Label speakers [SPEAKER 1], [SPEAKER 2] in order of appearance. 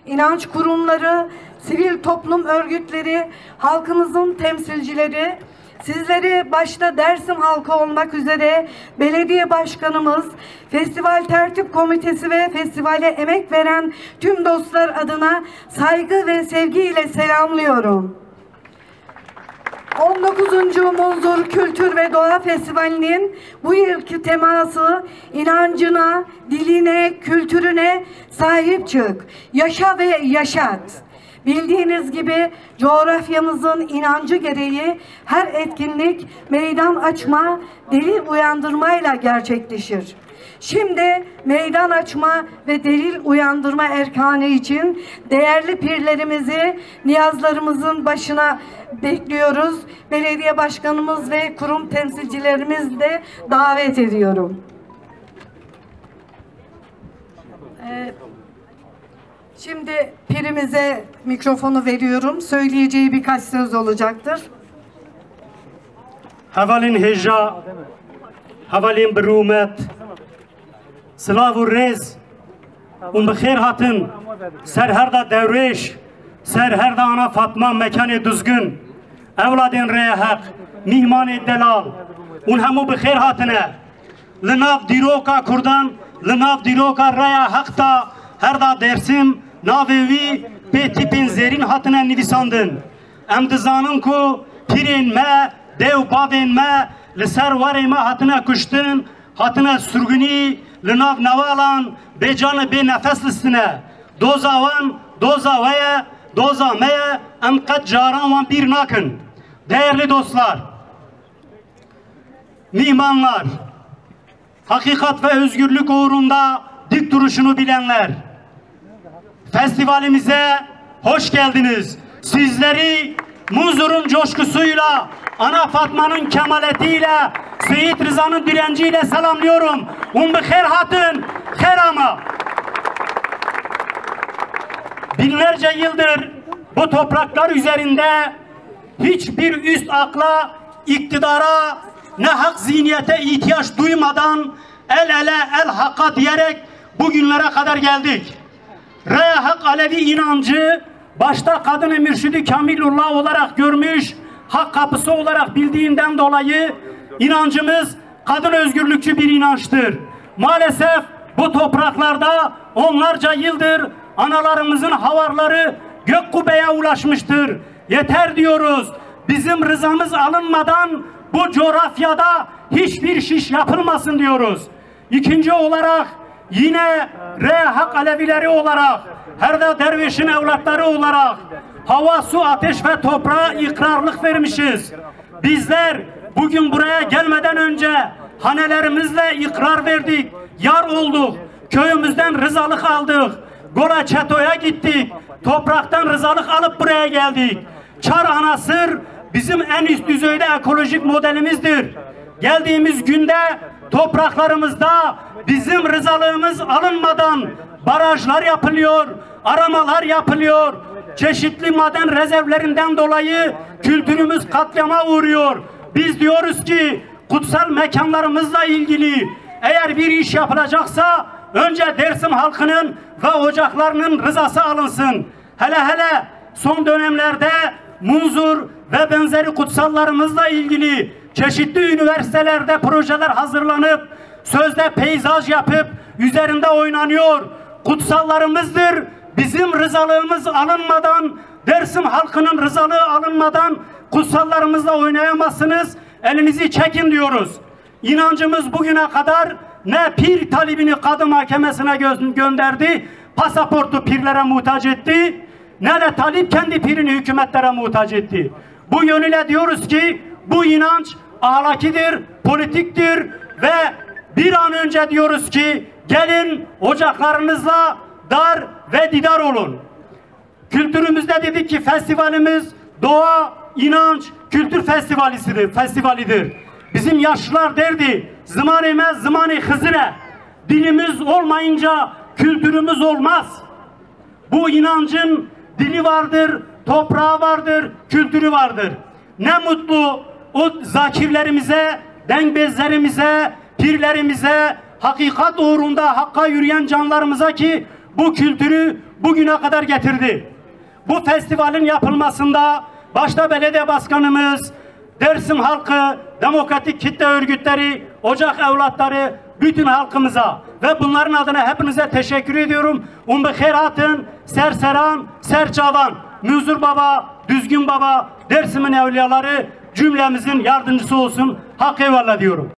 [SPEAKER 1] inanç kurumları, sivil toplum örgütleri, halkımızın temsilcileri, sizleri başta Dersim halkı olmak üzere belediye başkanımız, festival tertip komitesi ve festivale emek veren tüm dostlar adına saygı ve sevgiyle selamlıyorum. 19. Munzur Kültür ve Doğa Festivali'nin bu yılki teması inancına, diline, kültürüne sahip çık, yaşa ve yaşat. Bildiğiniz gibi coğrafyamızın inancı gereği her etkinlik meydan açma, delil uyandırmayla gerçekleşir. Şimdi meydan açma ve delil uyandırma erkanı için değerli pirlerimizi niyazlarımızın başına bekliyoruz. Belediye başkanımız ve kurum temsilcilerimizi de davet ediyorum. Şimdi pirimize mikrofonu veriyorum. Söyleyeceği birkaç söz olacaktır.
[SPEAKER 2] Havalin heja, havalin berumet, sılavu rez, bixêr hatin, serherda devreş, serherda ana Fatma mekanê düzgün, evladên rêhek, mîhmanê delal, hemû bixêr hatine, li nav dîroka Kurdan, li nav dîroka rêya hekta, herda Dersim, navê wî pê tîpên zêrîn hatine nivîsandin. Em dizanin ku pirên me, dew bavên me li ser warê me hatine kuştin, hatine sürgünî, li nav nevalan bêcan bê nefes listine. Doza wan, doza we ye, doza me ye, em qet caran wan bîr nakin. Değerli dostlar, mihmanlar, hakikat ve özgürlük uğrunda dik duruşunu bilenler, festivalimize hoş geldiniz. Sizleri Munzur'un coşkusuyla, Ana Fatma'nın kemaletiyle, Seyit Rıza'nın direnciyle selamlıyorum. Bixêr hatin, xerama. Binlerce yıldır bu topraklar üzerinde hiçbir üst akla, iktidara, ne hak zihniyete ihtiyaç duymadan el ele el hakka diyerek bugünlere kadar geldik. Hak Alevi inancı başta kadın-ı mürşidi Kamilullah olarak görmüş, hak kapısı olarak bildiğinden dolayı inancımız kadın özgürlükçü bir inançtır. Maalesef bu topraklarda onlarca yıldır analarımızın havarları gök kubbeye ulaşmıştır. Yeter diyoruz. Bizim rızamız alınmadan bu coğrafyada hiçbir şiş yapılmasın diyoruz. İkinci olarak yine Hak Alevileri olarak, herda dervişin evlatları olarak hava, su, ateş ve toprağa ikrarlık vermişiz. Bizler bugün buraya gelmeden önce hanelerimizle ikrar verdik, yar olduk, köyümüzden rızalık aldık, Gola Çeto'ya gittik, topraktan rızalık alıp buraya geldik. Çar Anasır bizim en üst düzeyde ekolojik modelimizdir. Geldiğimiz günde topraklarımızda bizim rızalığımız alınmadan barajlar yapılıyor, aramalar yapılıyor. Çeşitli maden rezervlerinden dolayı kültürümüz katliama uğruyor. Biz diyoruz ki kutsal mekanlarımızla ilgili eğer bir iş yapılacaksa önce Dersim halkının ve ocaklarının rızası alınsın. Hele son dönemlerde Munzur ve benzeri kutsallarımızla ilgili çeşitli üniversitelerde projeler hazırlanıp sözde peyzaj yapıp üzerinde oynanıyor. Kutsallarımızdır. Bizim rızalığımız alınmadan, Dersim halkının rızalığı alınmadan kutsallarımızla oynayamazsınız. Elinizi çekin diyoruz. İnancımız bugüne kadar ne pir talibini kadı mahkemesine gönderdi, pasaportu pirlere muhtaç etti, ne de talip kendi pirini hükümetlere muhtaç etti. Bu yönüyle diyoruz ki bu inanç ahlakidir, politiktir ve bir an önce diyoruz ki gelin ocaklarınızla dar ve didar olun. Kültürümüzde dedik ki festivalimiz doğa, inanç, kültür festivalidir. Bizim yaşlılar derdi, zıman-ı mez, zıman-ı hızire. Dilimiz olmayınca kültürümüz olmaz. Bu inancın dili vardır, toprağı vardır, kültürü vardır. Ne mutlu o zakirlerimize, dengbezlerimize, pirlerimize, hakikat uğrunda hakka yürüyen canlarımıza ki bu kültürü, bugüne kadar getirdi. Bu festivalin yapılmasında başta belediye başkanımız, Dersim halkı, demokratik kitle örgütleri, ocak evlatları, bütün halkımıza ve bunların adına hepinize teşekkür ediyorum. Umbe Khairat'ın Serseran, Serçavan, Müzür Baba, Düzgün Baba, Dersim'in evliyaları cümlemizin yardımcısı olsun. Hak eyvallah diyorum.